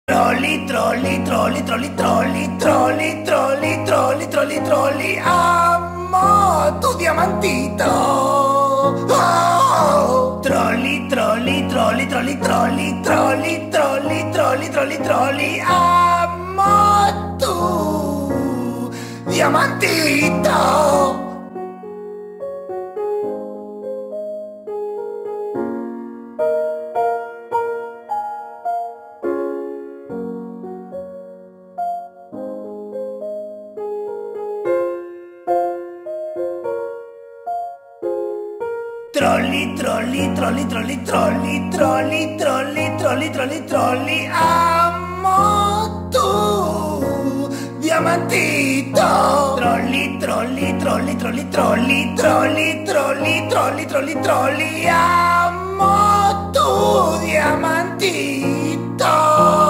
Trolli, trolli, trolli, trolli, trolli, trolli, trolli, trolli, trolli, trolli, amo tu diamantito. Oh! Trolli, trolli, trolli, trolli, trolli, trolli, trolli, trolli, trolli, trolli, amo tu diamantito. Trolli, trolli, trolli, trolli, trolli, trolli, trolli, trolli, trolli, trolli, amo tu diamantito. Trolli, trolli, trolli, trolli, trolli, trolli, trolli, trolli, trolli, trolli, amo tu diamantito.